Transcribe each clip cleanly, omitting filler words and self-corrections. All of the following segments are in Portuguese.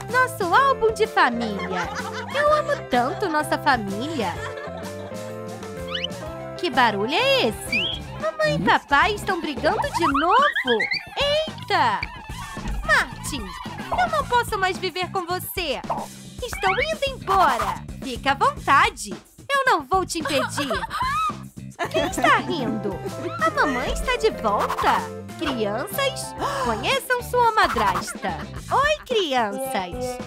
Nosso álbum de família. Eu amo tanto nossa família. Que barulho é esse? Mamãe e papai estão brigando de novo. Eita! Martin, eu não posso mais viver com você. Estou indo embora. Fica à vontade. Eu não vou te impedir. Quem está rindo? A mamãe está de volta. Crianças, conheçam sua madrasta. Oi, crianças.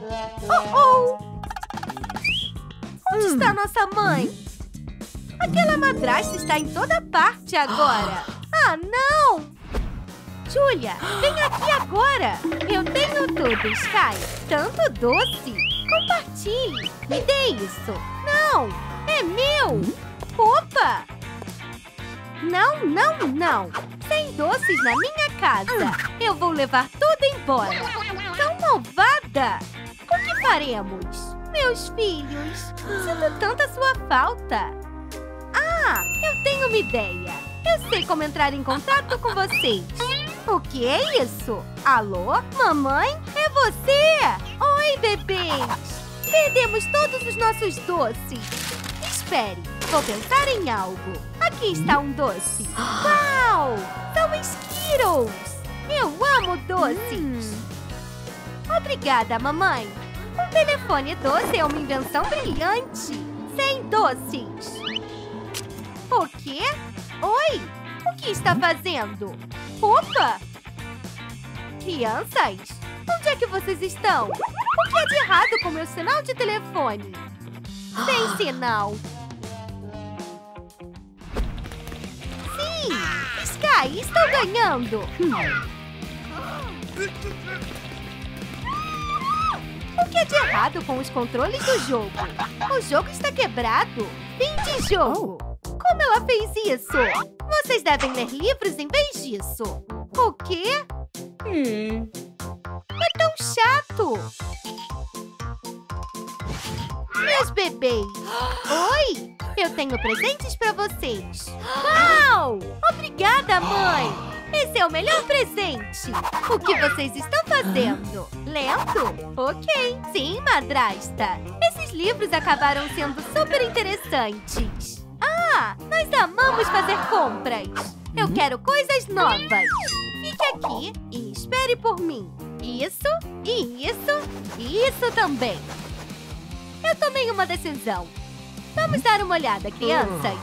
Onde está nossa mãe? Aquela madrasta está em toda parte agora. Ah, não! Julia, vem aqui agora. Eu tenho tudo, Sky. Tanto doce. Compartilhe. Me dê isso. Não, é meu. Opa! Não, não, não. Sem doces na minha casa. Eu vou levar tudo embora. Tão malvada. O que faremos? Meus filhos, sinto tanta sua falta. Ah, eu tenho uma ideia. Eu sei como entrar em contato com vocês. O que é isso? Alô? Mamãe? É você? Oi, bebês. Perdemos todos os nossos doces. Espere, vou pensar em algo. Aqui está um doce. Uau! São Skittles. Eu amo doces. Obrigada, mamãe. Um telefone doce é uma invenção brilhante. Sem doces. O quê? Oi! O que está fazendo? Opa! Crianças, onde é que vocês estão? O que é de errado com meu sinal de telefone? Sem sinal. Sim! Sky, estou ganhando! O que é de errado com os controles do jogo? O jogo está quebrado. Fim de jogo. Como ela fez isso? Vocês devem ler livros em vez disso. O quê? É tão chato. Meus bebês. Oi, eu tenho presentes para vocês. Uau! Obrigada, mãe. Esse é o melhor presente. O que vocês estão fazendo? Lendo? Ok. Sim, madrasta. Esses livros acabaram sendo super interessantes. Ah, nós amamos fazer compras. Eu quero coisas novas. Fique aqui e espere por mim. Isso, e isso também. Eu tomei uma decisão. Vamos dar uma olhada, crianças.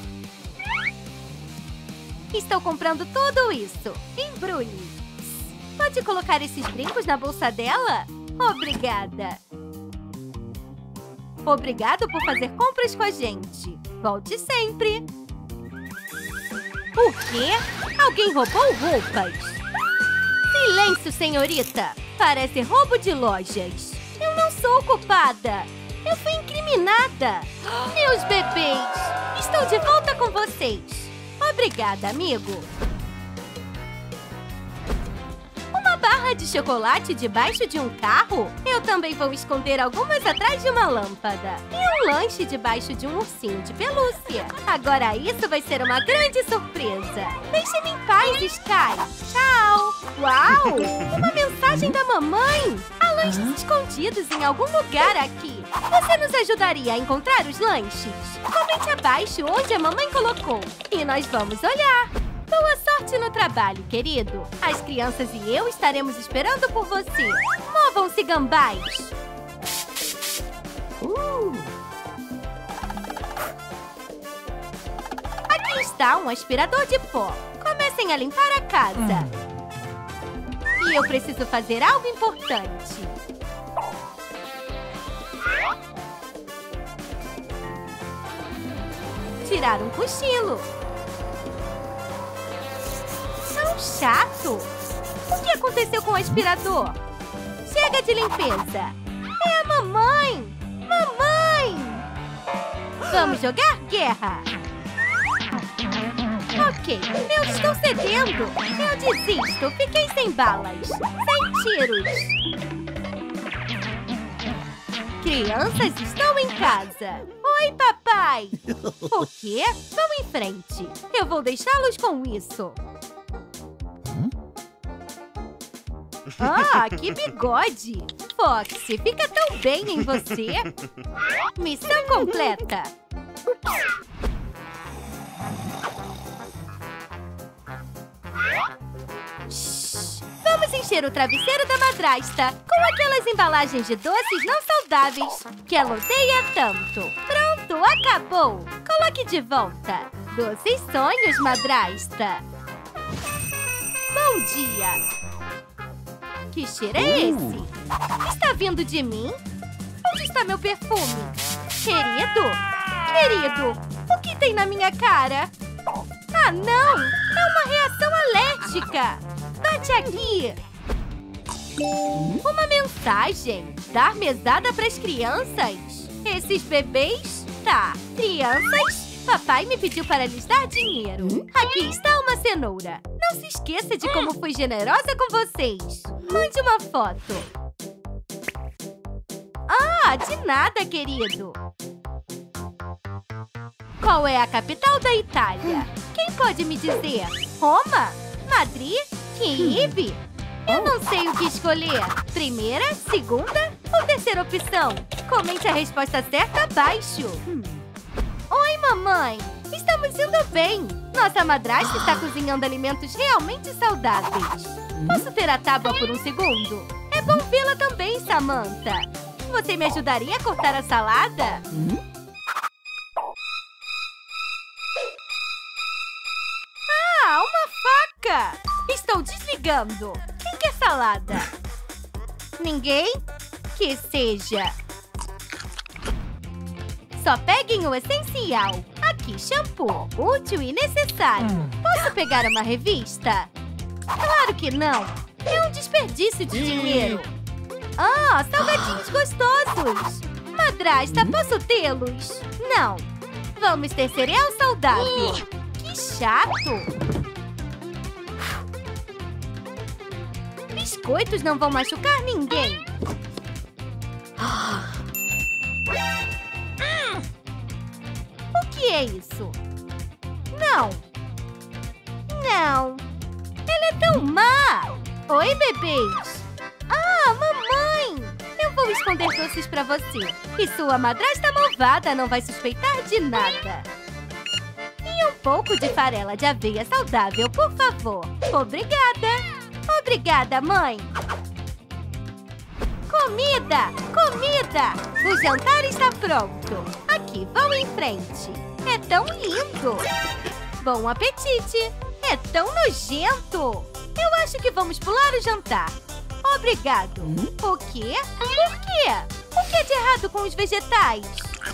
Estou comprando tudo isso. Embrulhe. Pode colocar esses brincos na bolsa dela? Obrigada. Obrigado por fazer compras com a gente. Volte sempre. O quê? Alguém roubou roupas? Silêncio, senhorita. Parece roubo de lojas. Eu não sou culpada. Eu fui incriminada. Meus bebês, estou de volta com vocês. Obrigada, amigo. Uma barra de chocolate debaixo de um carro? Eu também vou esconder algumas atrás de uma lâmpada. E um lanche debaixo de um ursinho de pelúcia. Agora isso vai ser uma grande surpresa. Deixe-me em paz, Sky. Tchau. Uau! Uma mensagem da mamãe. Há lanches escondidos em algum lugar aqui. Você nos ajudaria a encontrar os lanches? Comente abaixo onde a mamãe colocou. E nós vamos olhar. Boa sorte no trabalho, querido. As crianças e eu estaremos esperando por você. Movam-se, gambás. Aqui está um aspirador de pó. Comecem a limpar a casa. E eu preciso fazer algo importante. Tirar um cochilo. Tão chato. O que aconteceu com o aspirador? Chega de limpeza. É a mamãe. Mamãe! Vamos jogar guerra. Ok, eu estou cedendo. Eu desisto. Fiquei sem balas. Sem tiros. Crianças estão em casa. Oi, papai. O quê? Vão em frente. Eu vou deixá-los com isso. Ah, que bigode! Foxy, fica tão bem em você. Missão completa. Shhh. Vamos encher o travesseiro da madrasta com aquelas embalagens de doces não saudáveis que ela odeia tanto. Pronto, acabou. Coloque de volta. Doces sonhos, madrasta. Bom dia. Que cheiro é esse? Está vindo de mim? Onde está meu perfume? Querido? Querido, o que tem na minha cara? Ah, não! É uma reação alérgica! Bate aqui! Uma mensagem. Dar mesada para as crianças? Esses bebês? Tá. Crianças? Papai me pediu para lhes dar dinheiro. Aqui está uma cenoura. Não se esqueça de como fui generosa com vocês. Mande uma foto. Ah, de nada, querido. Qual é a capital da Itália? Quem pode me dizer? Roma? Madrid? Kiev? Eu não sei o que escolher. Primeira, segunda ou terceira opção? Comente a resposta certa abaixo. Oi, mamãe. Estamos indo bem. Nossa madrasta está cozinhando alimentos realmente saudáveis. Posso ter a tábua por um segundo? É bom vê-la também, Samantha. Você me ajudaria a cortar a salada? Ah, uma faca! Estou desligando. Quem quer salada? Ninguém? Que seja. Só peguem o essencial. Aqui, shampoo. Útil e necessário. Posso pegar uma revista? Claro que não. É um desperdício de dinheiro. Ah, salgadinhos gostosos. Madrasta, posso tê-los? Não. Vamos ter cereal saudável. Que chato. Biscoitos não vão machucar ninguém. O que é isso? Não. Não. Ela é tão má. Oi, bebês. Ah, mamãe. Eu vou esconder doces pra você. E sua madrasta malvada não vai suspeitar de nada. E um pouco de farela de aveia saudável, por favor. Obrigada. Obrigada, mãe. Comida! Comida! O jantar está pronto. Aqui, vão em frente. É tão lindo. Bom apetite. É tão nojento. Eu acho que vamos pular o jantar. Obrigado. O quê? Por quê? O que é de errado com os vegetais?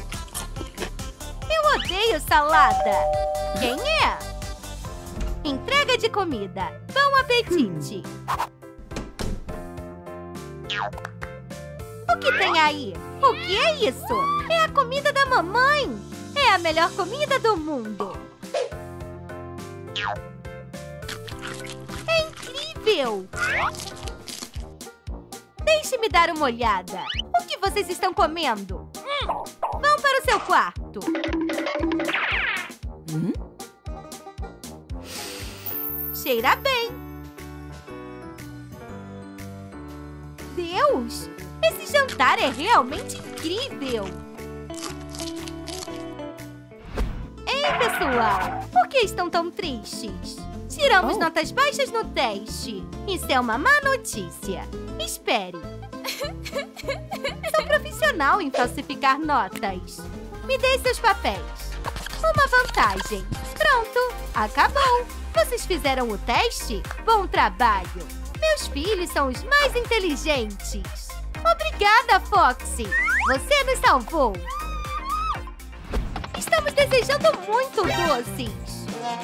Eu odeio salada. Quem é? Entrega de comida. Bom apetite. O que tem aí? O que é isso? É a comida da mamãe. É a melhor comida do mundo. É incrível. Deixe-me dar uma olhada. O que vocês estão comendo? Vão para o seu quarto. Cheira bem. Deus! Esse jantar é realmente incrível. Ei, pessoal! Por que estão tão tristes? Tiramos notas baixas no teste. Isso é uma má notícia. Espere. Sou profissional em falsificar notas. Me dê seus papéis. Uma vantagem. Pronto, acabou. Vocês fizeram o teste? Bom trabalho. Meus filhos são os mais inteligentes. Obrigada, Foxy. Você nos salvou. Estamos desejando muito doces.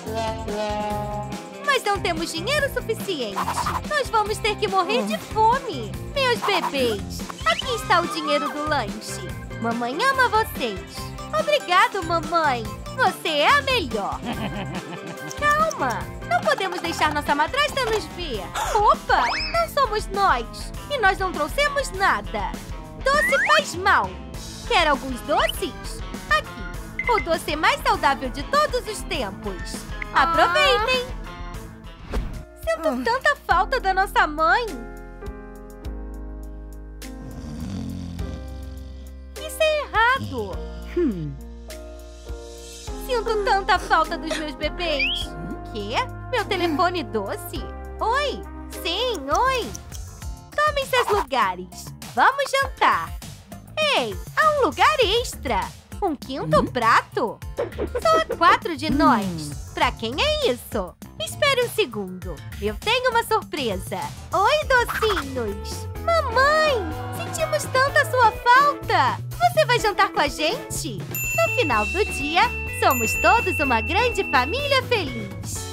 Mas não temos dinheiro suficiente. Nós vamos ter que morrer de fome. Meus bebês, aqui está o dinheiro do lanche. Mamãe ama vocês. Obrigado, mamãe. Você é a melhor. Calma. Não podemos deixar nossa madrasta nos ver. Opa, não somos nós. E nós não trouxemos nada. Doce faz mal. Quer alguns doces? Aqui. O doce mais saudável de todos os tempos. Aproveitem. Sinto tanta falta da nossa mãe. tudo. Sinto tanta falta dos meus bebês. Quê? Meu telefone doce? Oi? Sim, oi. Tomem seus lugares. Vamos jantar. Ei, há um lugar extra. Um quinto prato? Só há 4 de nós. Pra quem é isso? Espere um segundo. Eu tenho uma surpresa. Oi, docinhos. Mamãe, sentimos tanto a sua falta. Você vai jantar com a gente? No final do dia, somos todos uma grande família feliz.